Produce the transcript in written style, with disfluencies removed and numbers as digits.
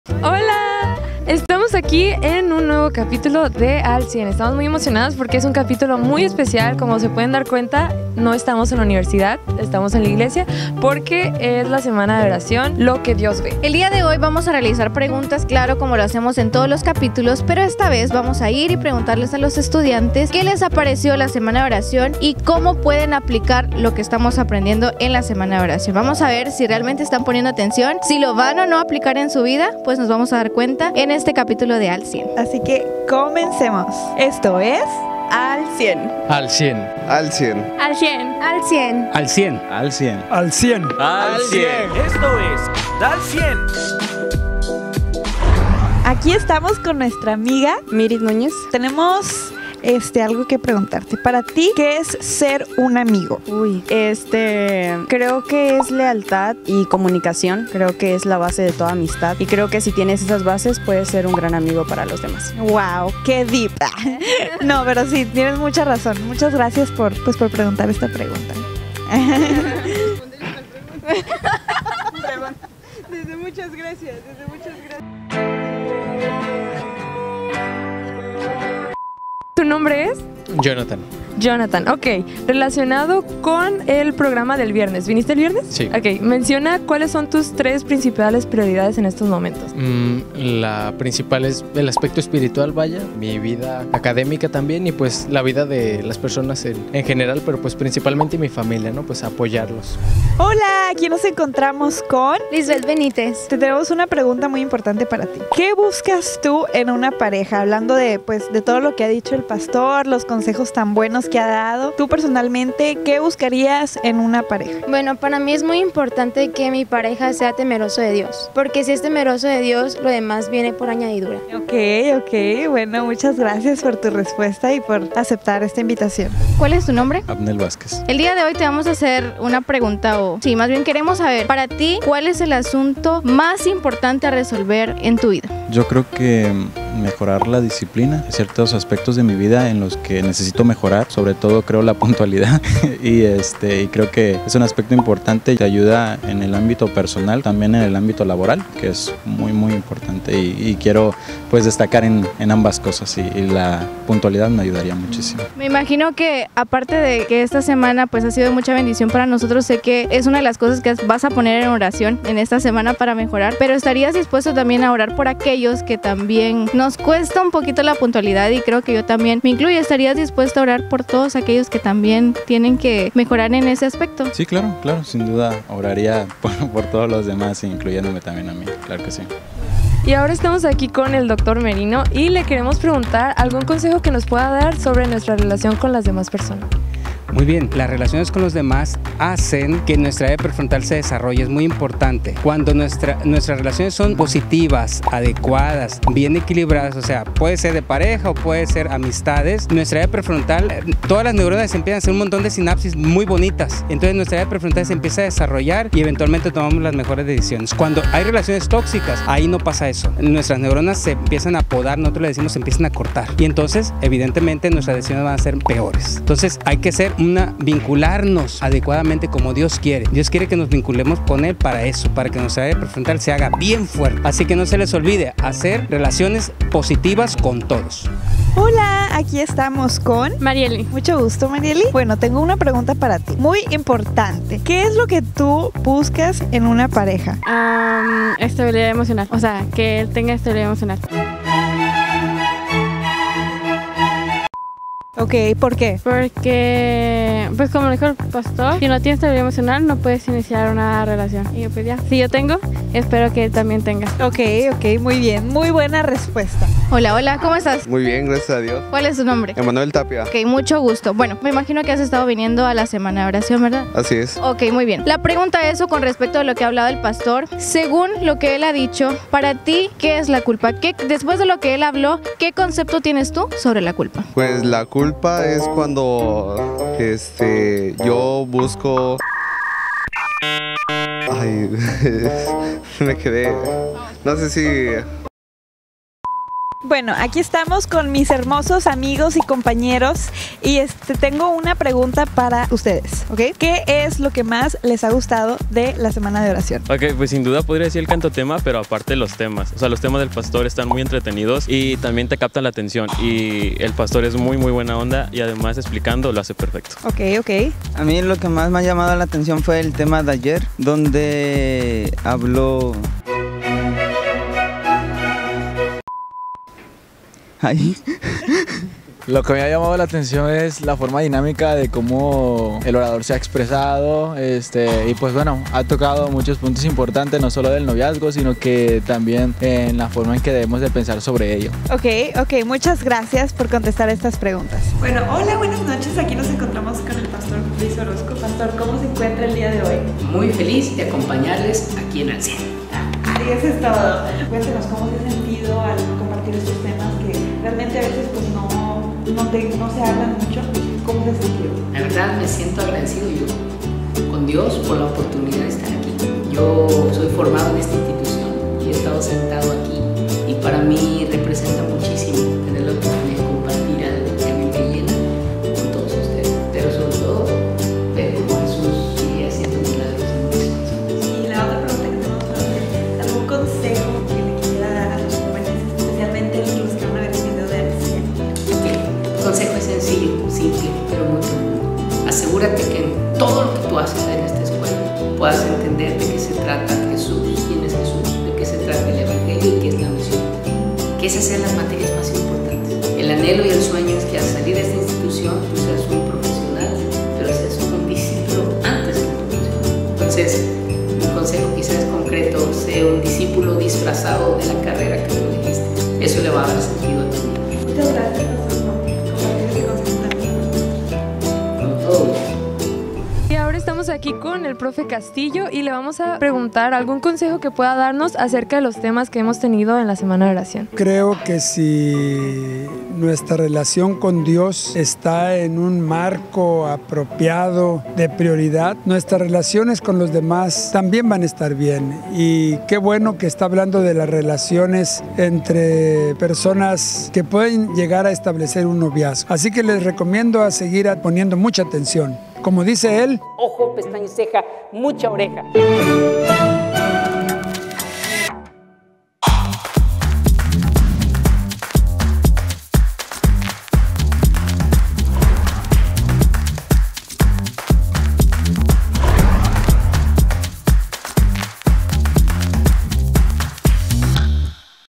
Hola, estamos aquí en un nuevo capítulo de Al 100. Estamos muy emocionados porque es un capítulo muy especial. Como se pueden dar cuenta, no estamos en la universidad, estamos en la iglesia porque es la semana de oración, lo que Dios ve. El día de hoy vamos a realizar preguntas, claro, como lo hacemos en todos los capítulos, pero esta vez vamos a ir y preguntarles a los estudiantes qué les apareció la semana de oración y cómo pueden aplicar lo que estamos aprendiendo en la semana de oración. Vamos a ver si realmente están poniendo atención, si lo van o no a aplicar en su vida, pues nos vamos a dar cuenta en este capítulo de Al 100. Así que comencemos. Esto es Al 100. Al 100. Al 100. Al 100. Al 100. Al 100. Al 100. Al 100. Al 100. Esto es Al 100. Aquí estamos con nuestra amiga Miris Núñez. Tenemos algo que preguntarte. Para ti, ¿qué es ser un amigo? Creo que es lealtad y comunicación. Creo que es la base de toda amistad. Y creo que si tienes esas bases, puedes ser un gran amigo para los demás. Wow, qué deep. No, pero sí, tienes mucha razón. Muchas gracias por preguntar esta pregunta. Desde muchas gracias. ¿Tu nombre es? Jonathan. Jonathan, ok. Relacionado con el programa del viernes. ¿Viniste el viernes? Sí. Ok, menciona cuáles son tus tres principales prioridades en estos momentos. La principal es el aspecto espiritual, vaya, mi vida académica también y pues la vida de las personas en general, pero pues principalmente mi familia, ¿no? Pues apoyarlos. Hola, aquí nos encontramos con Lisbeth Benítez. Te tenemos una pregunta muy importante para ti. ¿Qué buscas tú en una pareja? Hablando de todo lo que ha dicho el pastor, los consejos tan buenos que ha dado. Tú personalmente, ¿qué buscarías en una pareja? Bueno, para mí es muy importante que mi pareja sea temeroso de Dios, porque si es temeroso de Dios, lo demás viene por añadidura. Ok, bueno, muchas gracias por tu respuesta y por aceptar esta invitación. ¿Cuál es tu nombre? Abnel Vázquez. El día de hoy te vamos a hacer una pregunta más bien queremos saber, para ti, ¿cuál es el asunto más importante a resolver en tu vida? Yo creo que mejorar la disciplina, ciertos aspectos de mi vida en los que necesito mejorar, sobre todo creo la puntualidad y creo que es un aspecto importante y te ayuda en el ámbito personal, también en el ámbito laboral, que es muy muy importante y quiero pues destacar en ambas cosas y la puntualidad me ayudaría muchísimo. Me imagino que aparte de que esta semana pues ha sido de mucha bendición para nosotros, sé que es una de las cosas que vas a poner en oración en esta semana para mejorar, pero ¿estarías dispuesto también a orar por aquellos que también nos cuesta un poquito la puntualidad? Y creo que yo también me incluyo. ¿Estarías dispuesto a orar por todos aquellos que también tienen que mejorar en ese aspecto? Sí, claro, sin duda oraría por todos los demás, incluyéndome también a mí, claro que sí. Y ahora estamos aquí con el doctor Merino y le queremos preguntar algún consejo que nos pueda dar sobre nuestra relación con las demás personas. Muy bien, las relaciones con los demás hacen que nuestra área prefrontal se desarrolle, es muy importante. Cuando nuestras relaciones son positivas, adecuadas, bien equilibradas, o sea, puede ser de pareja o puede ser amistades, nuestra área prefrontal, todas las neuronas empiezan a hacer un montón de sinapsis muy bonitas. Entonces nuestra área prefrontal se empieza a desarrollar y eventualmente tomamos las mejores decisiones. Cuando hay relaciones tóxicas, ahí no pasa eso. Nuestras neuronas se empiezan a podar, nosotros le decimos se empiezan a cortar. Y entonces, evidentemente, nuestras decisiones van a ser peores. Entonces hay que vincularnos adecuadamente como Dios quiere. Dios quiere que nos vinculemos con Él para eso, para que nuestra área prefrontal se haga bien fuerte. Así que no se les olvide hacer relaciones positivas con todos. Hola, aquí estamos con Marieli. Mucho gusto, Marieli. Bueno, tengo una pregunta para ti, muy importante. ¿Qué es lo que tú buscas en una pareja? Estabilidad emocional, o sea, que él tenga estabilidad emocional. Ok, ¿por qué? Porque, pues como dijo el pastor, si no tienes estabilidad emocional no puedes iniciar una relación. Y pues ya, si yo tengo, espero que él también tenga. Ok, muy bien, muy buena respuesta. Hola, ¿cómo estás? Muy bien, gracias a Dios. ¿Cuál es tu nombre? Emanuel Tapia. Ok, mucho gusto. Bueno, me imagino que has estado viniendo a la semana de oración, ¿verdad? Así es. Ok, muy bien. La pregunta es con respecto a lo que ha hablado el pastor. Según lo que él ha dicho, para ti, ¿qué es la culpa? Después de lo que él habló, ¿qué concepto tienes tú sobre la culpa? Pues la culpa es cuando yo busco. Ay, me quedé. No sé si. Bueno, aquí estamos con mis hermosos amigos y compañeros y tengo una pregunta para ustedes, ¿ok? ¿Qué es lo que más les ha gustado de la semana de oración? Ok, pues sin duda podría decir el canto tema, pero aparte los temas. O sea, los temas del pastor están muy entretenidos y también te captan la atención. Y el pastor es muy buena onda y además explicando lo hace perfecto. Ok. A mí lo que más me ha llamado la atención fue el tema de ayer, donde habló... Ahí. Lo que me ha llamado la atención es la forma dinámica de cómo el orador se ha expresado, y pues bueno, ha tocado muchos puntos importantes, no solo del noviazgo, sino que también en la forma en que debemos de pensar sobre ello. Ok, muchas gracias por contestar estas preguntas. Bueno, hola, buenas noches, aquí nos encontramos con el pastor Luis Orozco. Pastor, ¿cómo se encuentra el día de hoy? Muy feliz de acompañarles aquí en Al 100. Y eso es todo. Cuéntenos cómo se ha sentido al compartir estos temas que realmente a veces pues no se hablan mucho. ¿Cómo se ha sentido? La verdad me siento agradecido yo con Dios por la oportunidad de estar aquí. Yo soy formado en esta institución y he estado sentado aquí y para mí representa muchísimo tener la oportunidad de compartir algo que a mí me llena con todos ustedes, pero sobre todo ver cómo Jesús sigue haciendo milagros en muchas personas. Y la otra pregunta que tenemos es algún consejo que le quisiera dar a los jóvenes, especialmente los que van a haber venido de Al 100. El consejo es sencillo, simple, pero muy profundo. Asegúrate que en todo lo que tú haces en esta escuela puedas entender de qué se trata Jesús, quién es Jesús, de qué se trata el Evangelio y qué es la misión. Que esas sean las materias más importantes. El anhelo y el sueño es que al salir de esta institución tú seas un profesional, pero seas un discípulo antes de un profesional. Entonces, mi consejo quizás concreto, sea un discípulo disfrazado de la carrera que tú elegiste. Eso le va a dar sentido a tu vida. Muchas gracias por compartir ese consejo también. Con todo. Y ahora estamos aquí con el profe Castillo y le vamos a preguntar algún consejo que pueda darnos acerca de los temas que hemos tenido en la semana de oración. Creo que si nuestra relación con Dios está en un marco apropiado de prioridad, nuestras relaciones con los demás también van a estar bien. Y qué bueno que está hablando de las relaciones entre personas que pueden llegar a establecer un noviazgo. Así que les recomiendo a seguir poniendo mucha atención. Como dice él, Ojo, pestaña y ceja, mucha oreja.